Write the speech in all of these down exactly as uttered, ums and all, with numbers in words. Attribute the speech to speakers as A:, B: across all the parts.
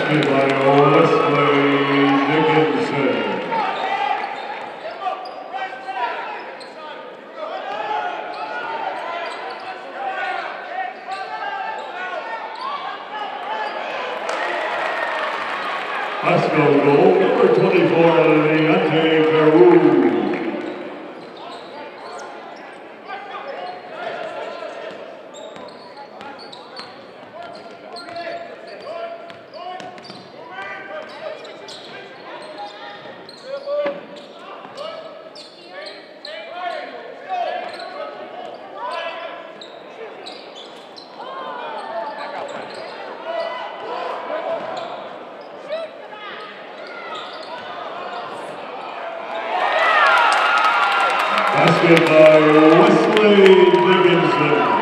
A: Basket by Wesley Dickinson. Pascal goal, number twenty-four, Leante Peru. Basket by Wesley Dickinson.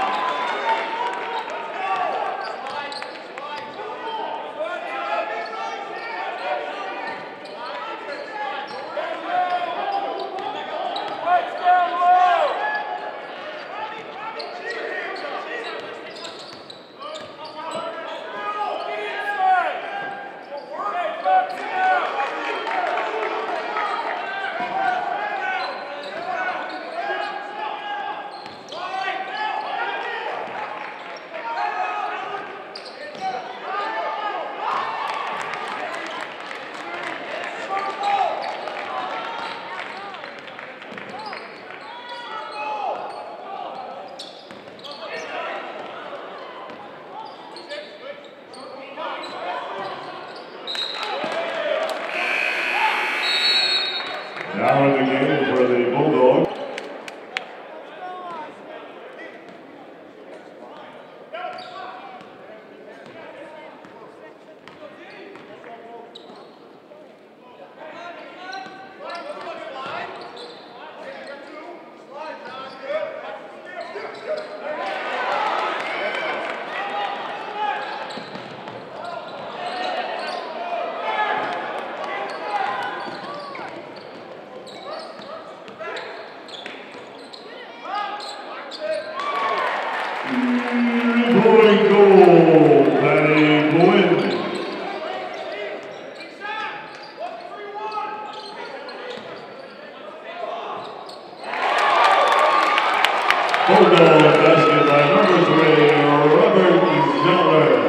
A: Now in the game for the Bulldogs. Three-point goal, Patty Gwynn. Bulldog basket by number three, Robert Zeller.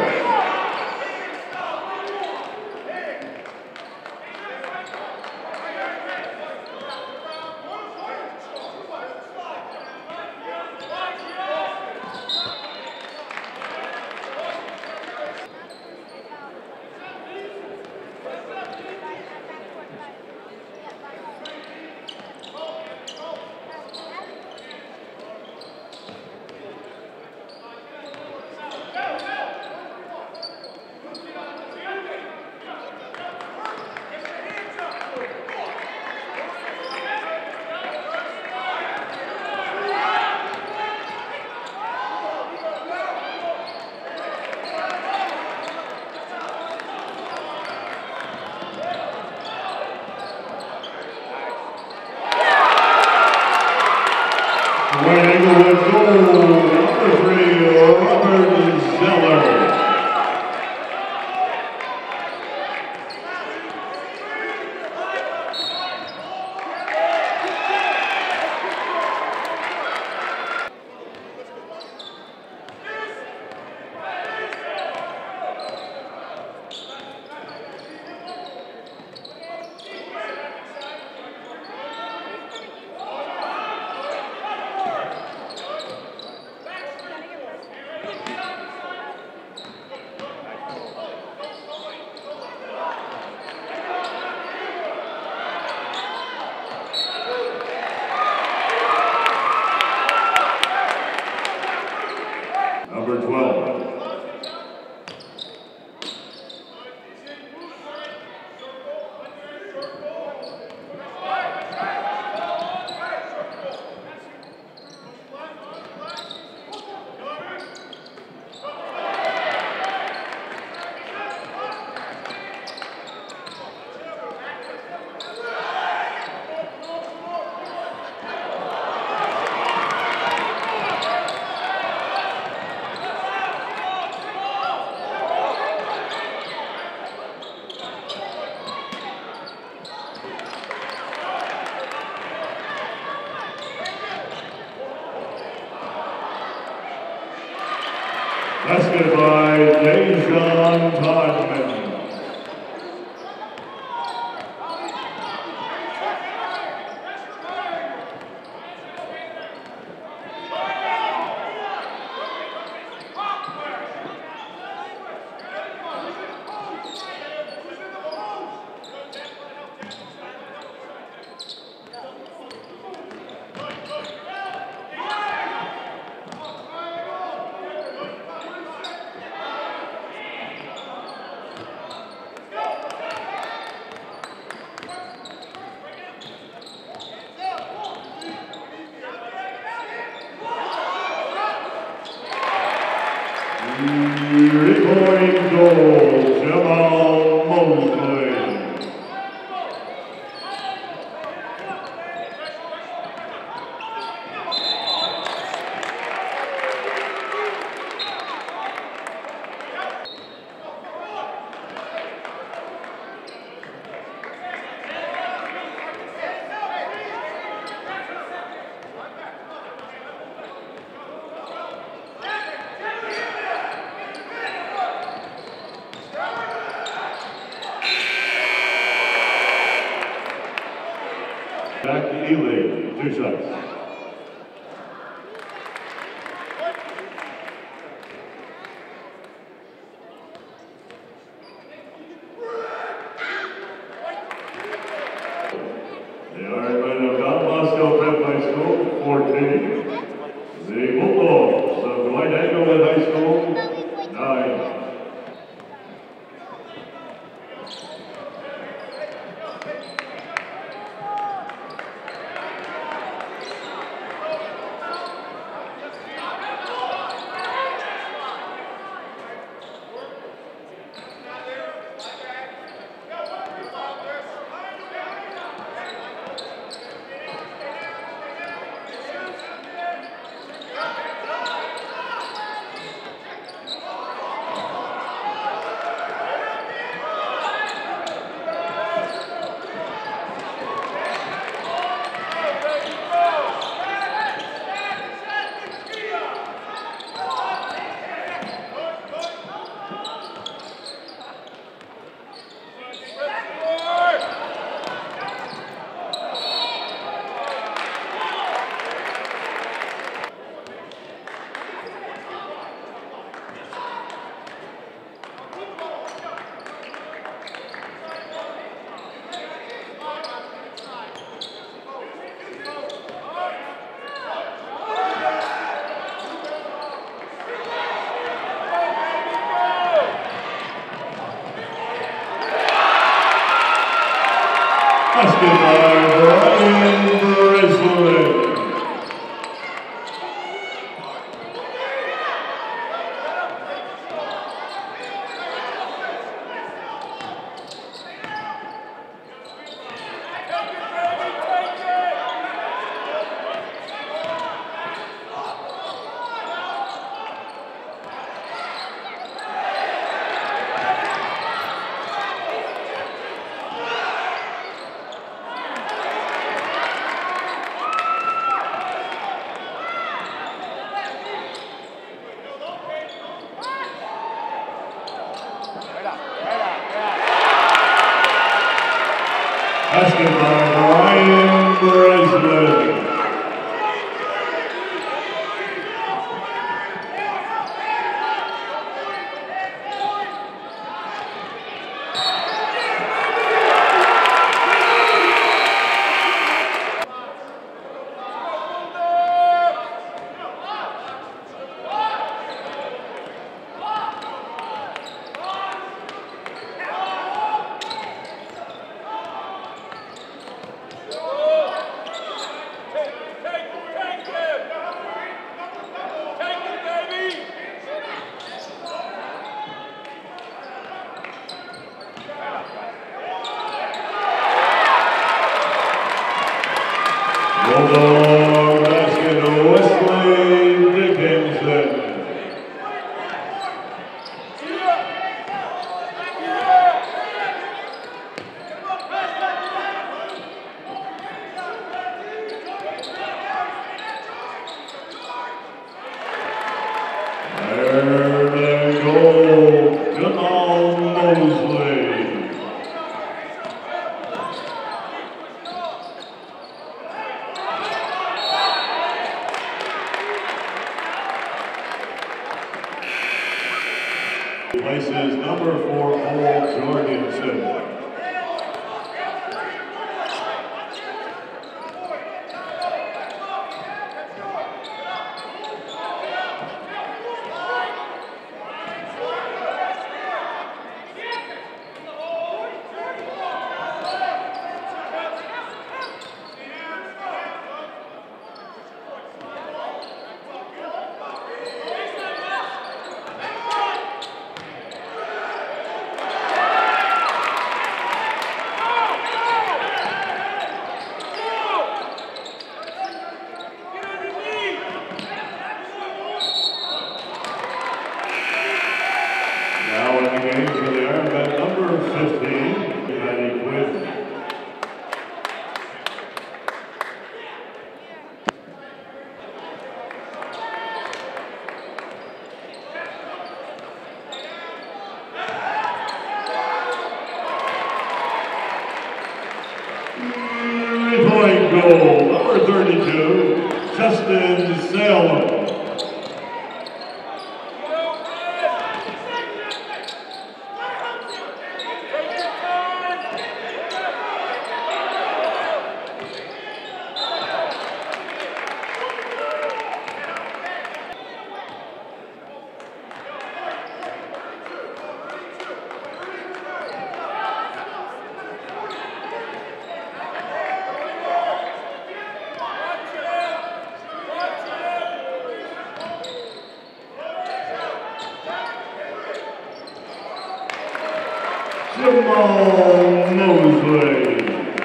A: Winning with goal, number three, Robert Zeller. Basket by Dejon Todman. Three-point goal, Jamal Mosley. Back to Ely, two shots. The Ironmen of Don Bosco Prep High School, fourteen. The Bulldogs of Dwight Englewood High School, nine. Basket by Brian Breslin. Basket by Brian Breslin. Bulldog basket, Wesley Dickinson. There replaces number four, Cole Jorgensen. Three-point goal, number thirty-two, Justin Salem. Jamal Mosley.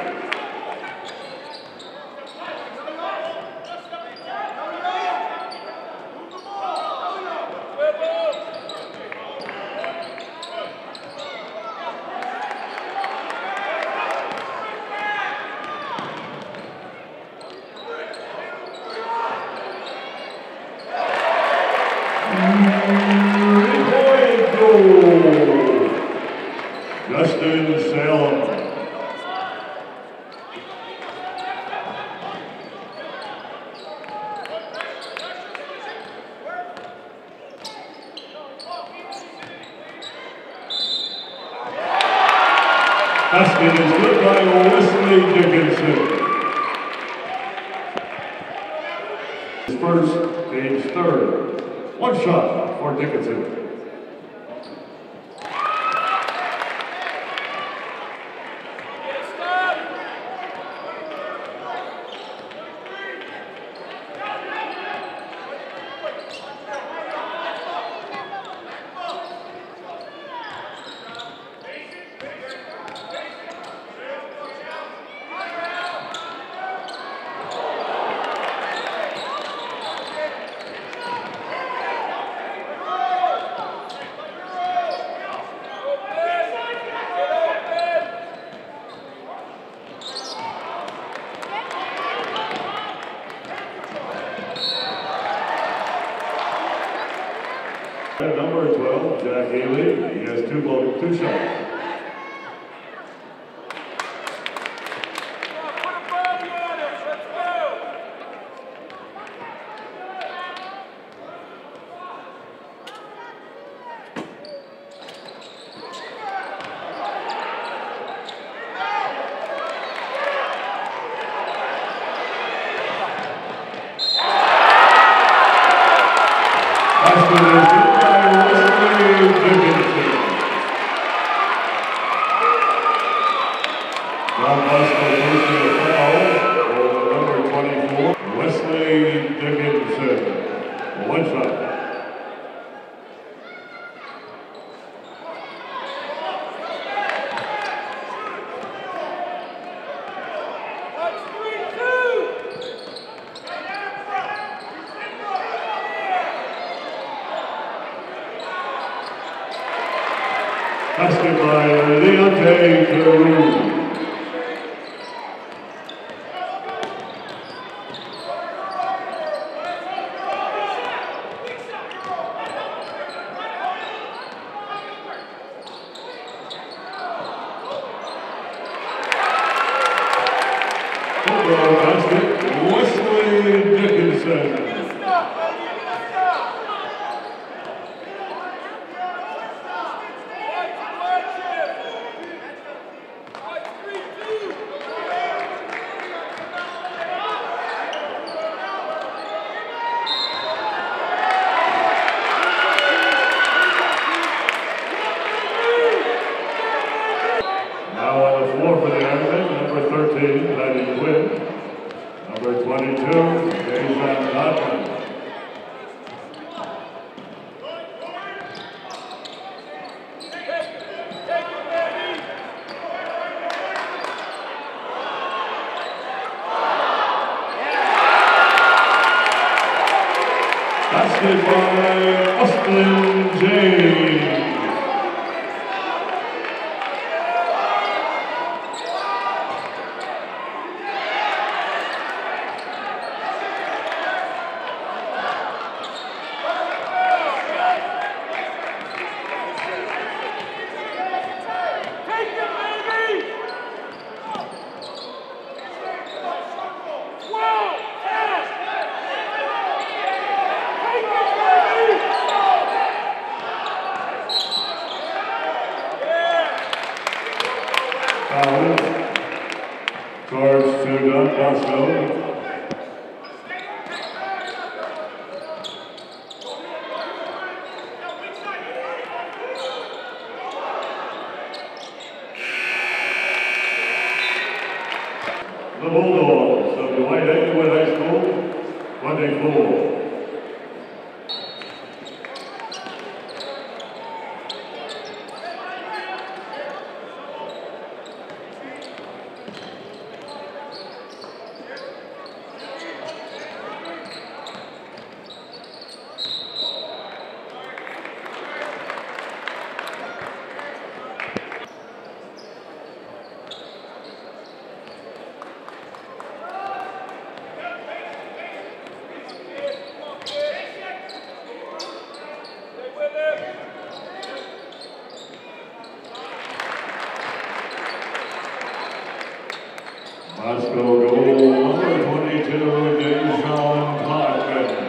A: Three-point goal, Justin Salem. Basket is good by Wesley Dickinson. His first, Page third. One shot for Dickinson. Number twelve, Jack Haley, he has two, two shots. John Buster posting a foul over number twenty-four, Wesley Dickinson. One shot. Basket by Leonte Carew. Basket, Wesley Dickinson. to win. Number twenty-two, Jason Godwin. Basket by Austin James. Foul. Charge to Don Bosco. The Bulldogs of Dwight Englewood High School, twenty-four. Moscow goal number twenty-two, Jason Hodgman.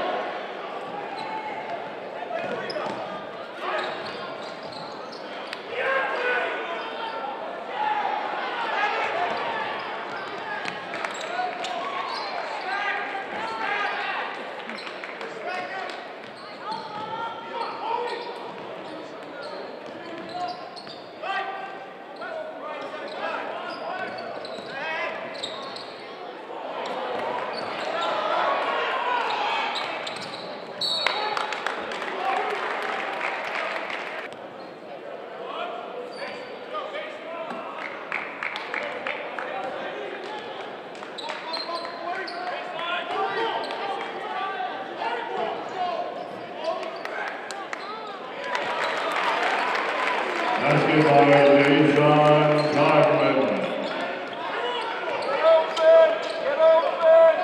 A: Basket by Jason Godwin.
B: Get open! Get open!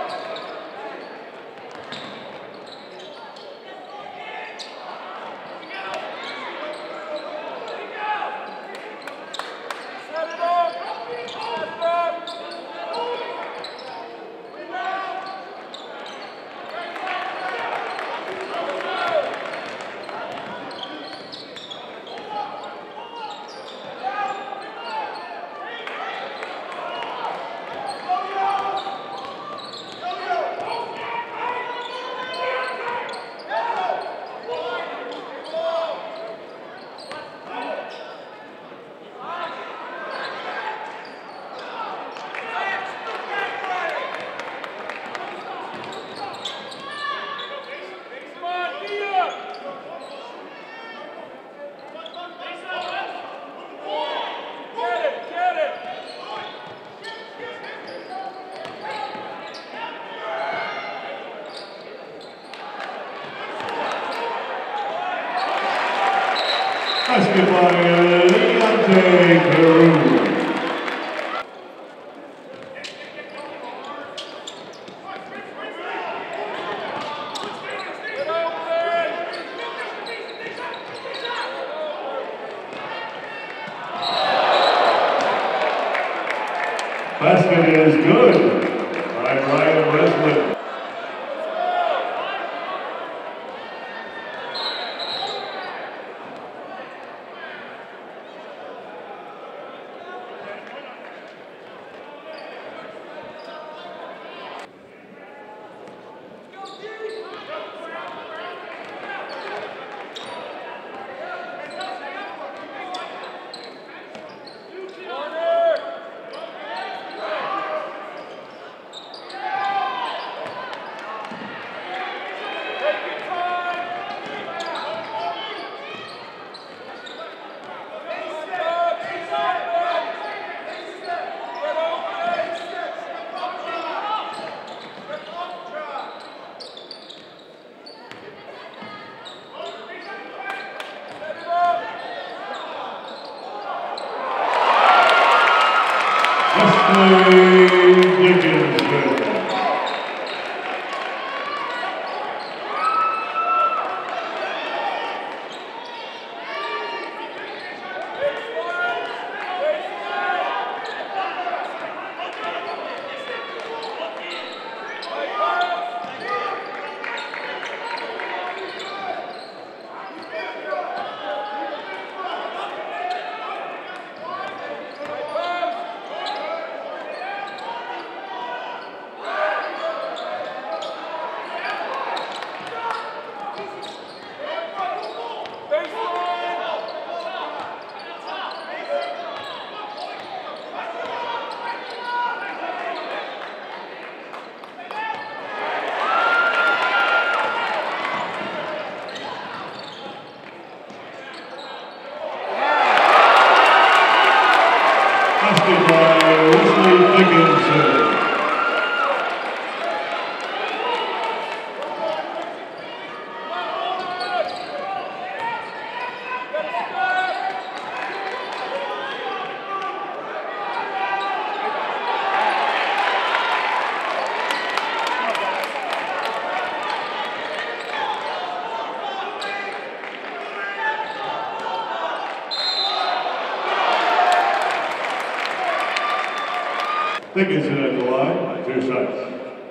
B: Set it up! Set it up!
A: Basket by Leonte Carew. Basket is good by Brian Wesley. Dickinson at the line, two shots.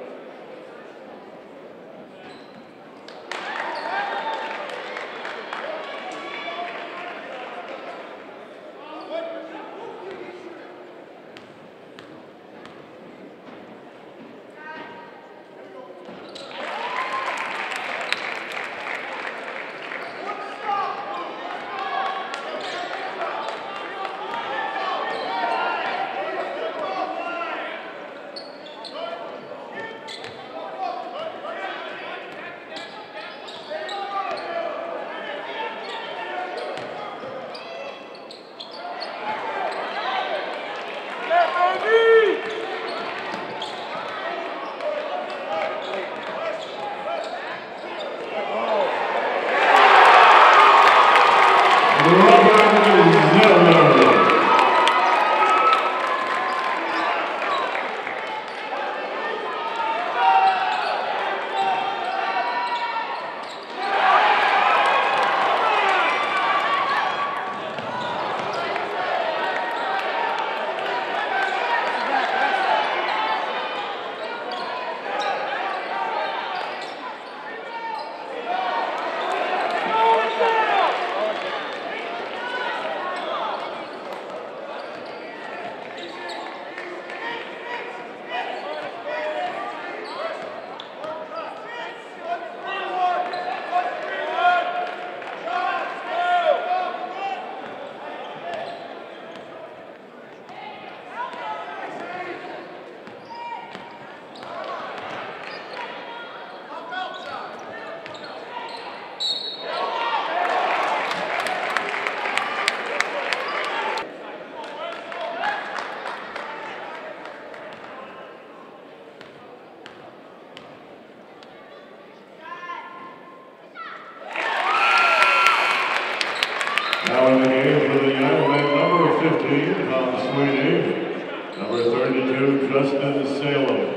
A: Now in the game for the United, number fifteen, Tom Sweeney. Number thirty-two, Justin Salem.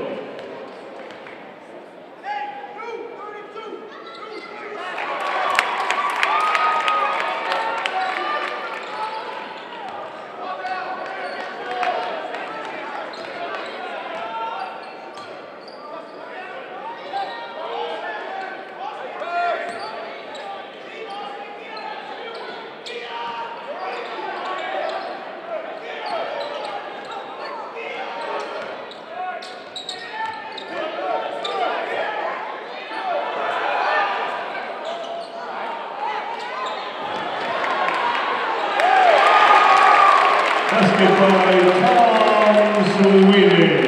A: Basket by Tom Sweeney.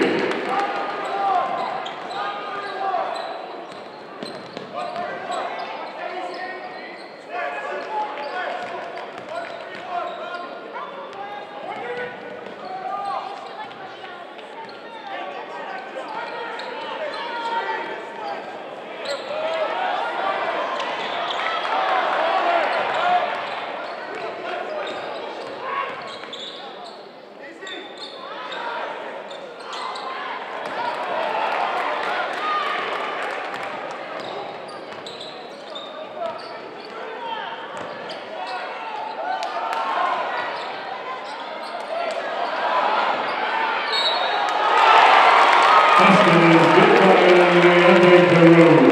A: Basket is good by Leandre Carew.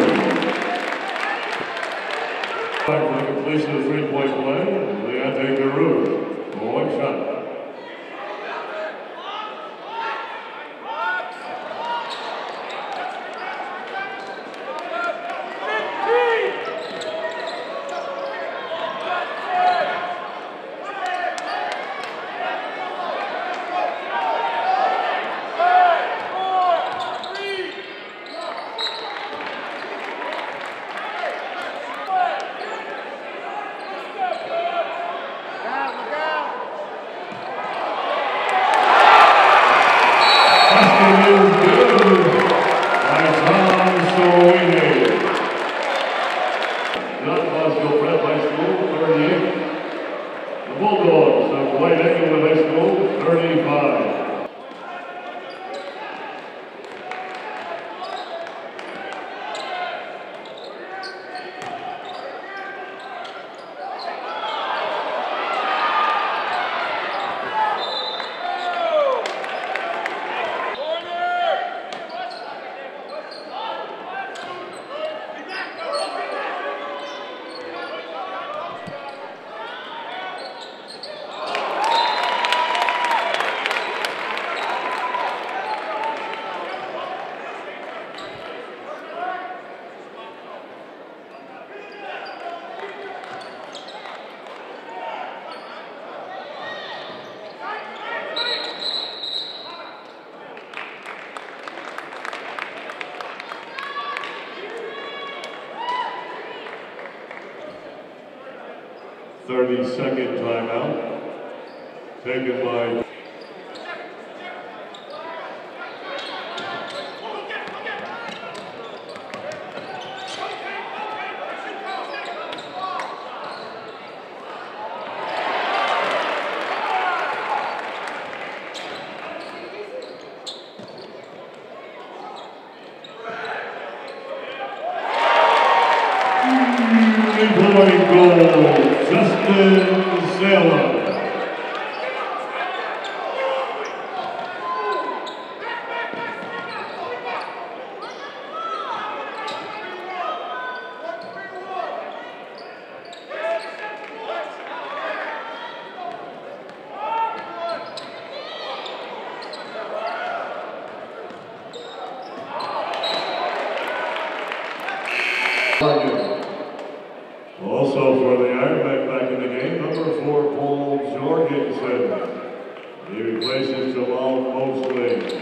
A: For the completion of the three-point play, Leandre Carew for one shot. thirty-second timeout taken by point goal, Justin Saylor. Also for the Ironman back in the game, number four, Paul Jorgensen. He replaces Jamal Mosley.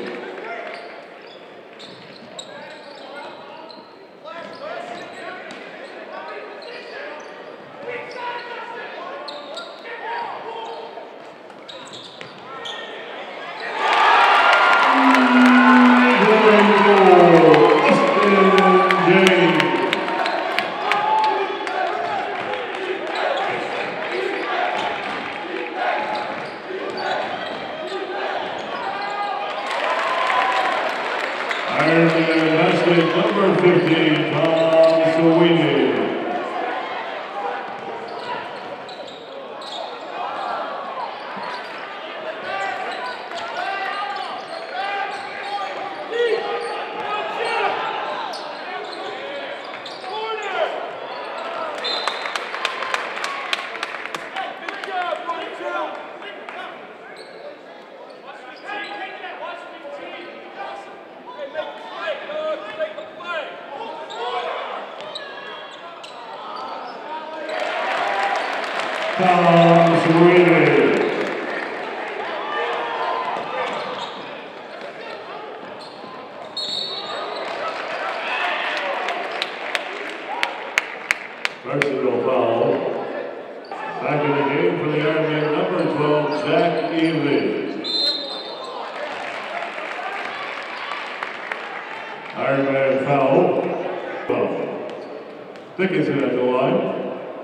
A: Ironman basket number fifteen, Tom Sweeney. Tom Sweeney. Personal foul. Back in the game for the Ironman, number twelve, Jack Ely. Ironman foul. Dickinson at the line.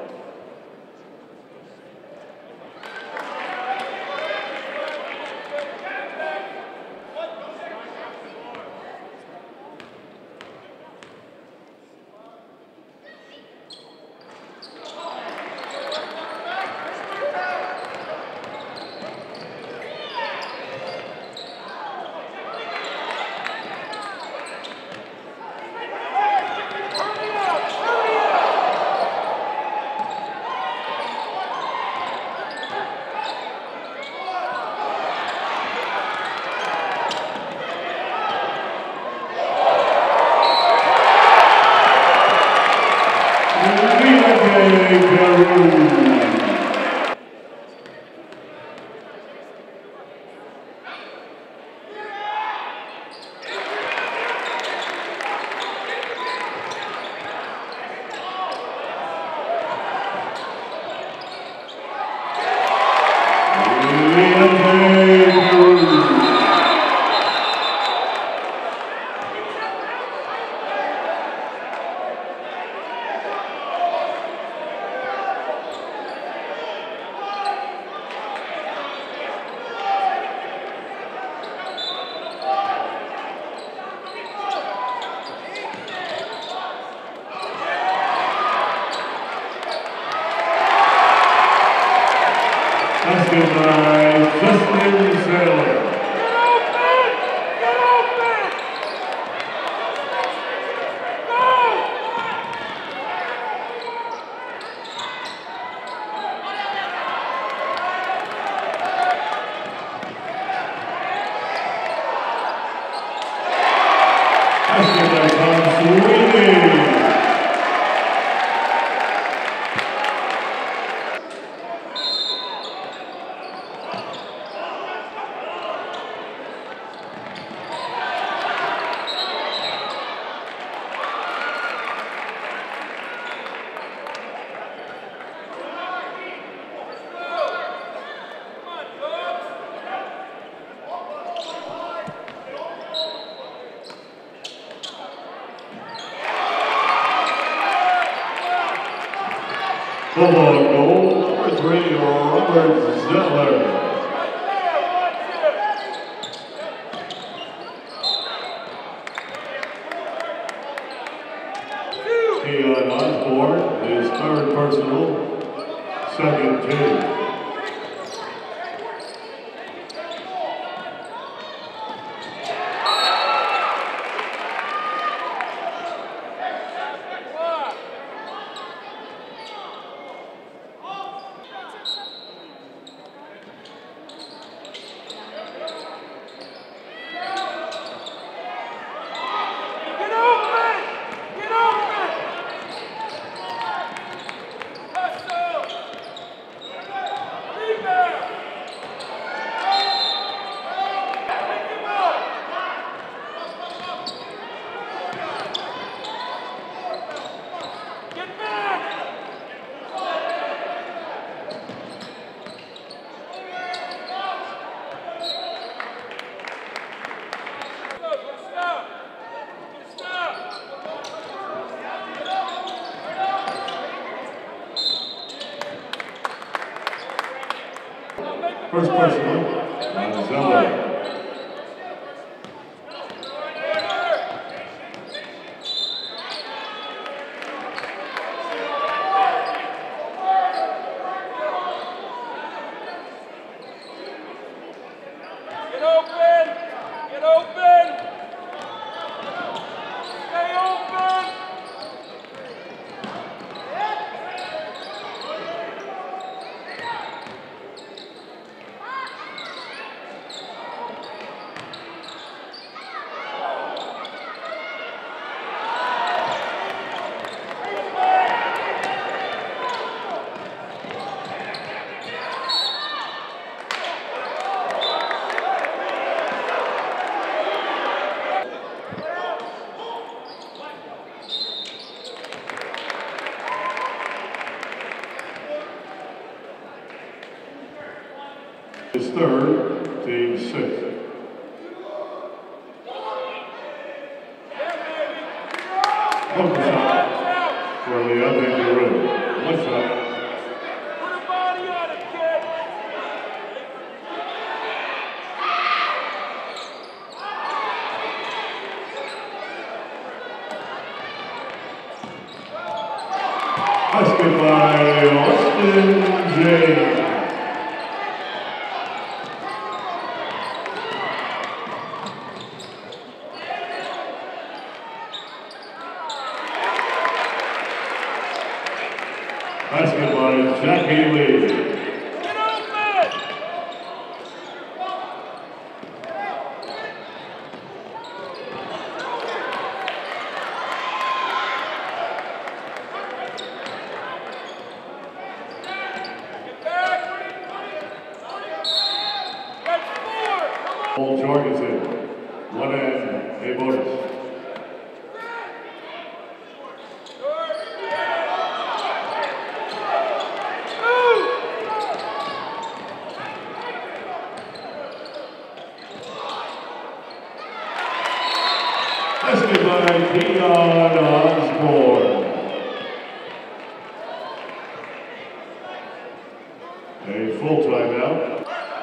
A: Basket by Justin Saylor. Basket by Tom Sweeney. Bulldog goal, number three, Robert Zeller. Keon Osborne, his third personal, second team. First personal, Zeller.
B: Get open! Get open! Stay open!
A: His third, team six. One shot for the Leontay Giroux. One shot.
B: Put a body on it, kid!
A: Basket by Austin James. Basket by Jackie Lee.
B: Get open! Get back! That's four! Come on!
A: Paul Jorgensen, one and a bonus. Basket by Keon Osborne. A full timeout.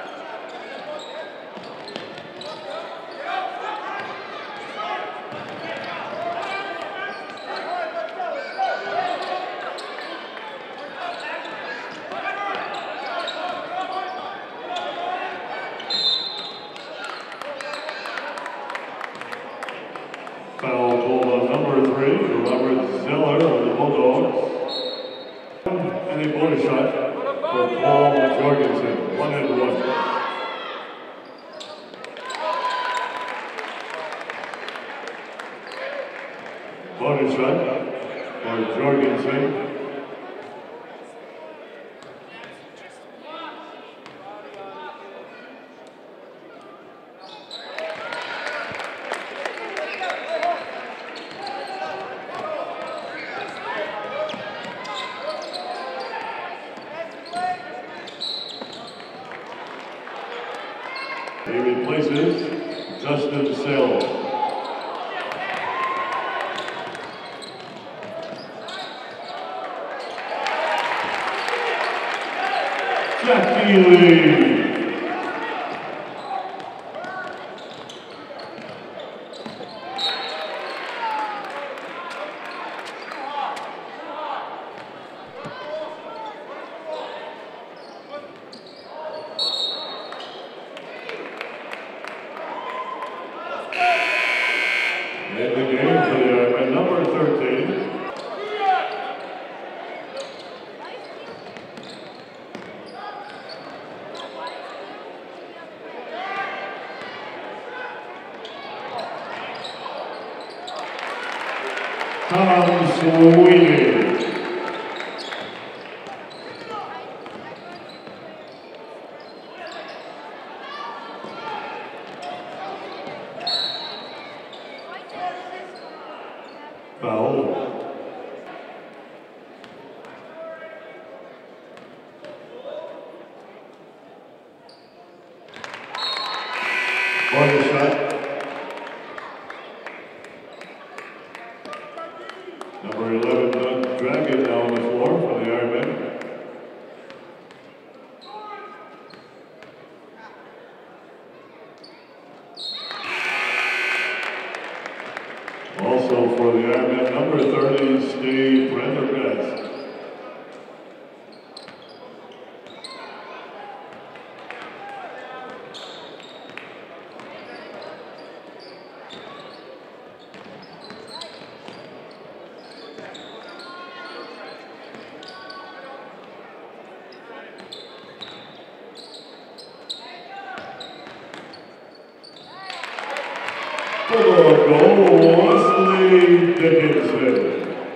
A: Foul called on number three for Robert Zeller of the Bulldogs. And a bonus shot for Paul Jorgensen, one and one. Bonus shot for Jorgensen. He replaces Justin Sales. Jackie Lee. In the game for the Ironmen, number thirteen. Tom Sweeney. Foul. Body shot. Number eleven, Doug Dragon, now on the floor for the Ironmen. Also for the Ironmen, number thirty, Steve Prendergast. For the goal, Wesley Dickinson.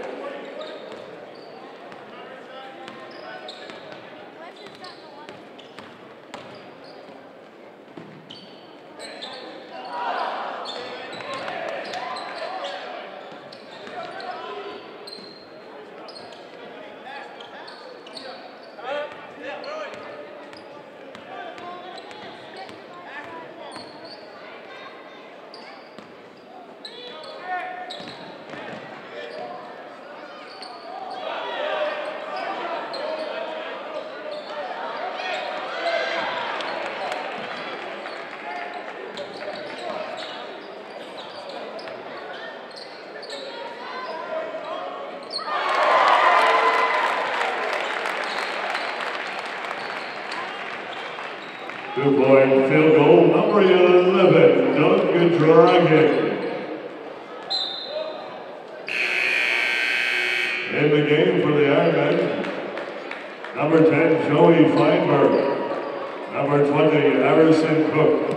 A: Two-point field goal, number eleven, Doug Dragon. In the game for the Ironmen, number ten, Joey Feinberg. Number twenty, Harrison Cook.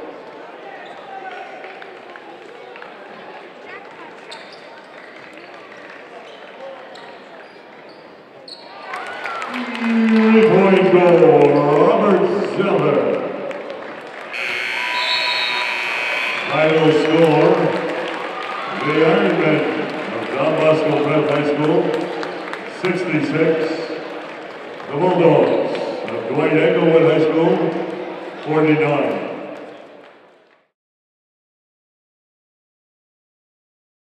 A: Three-point goal, Robert Zeller. Final score, the Ironmen of Don Bosco Prep High School, sixty-six. The Bulldogs of Dwight Englewood High School, forty-nine.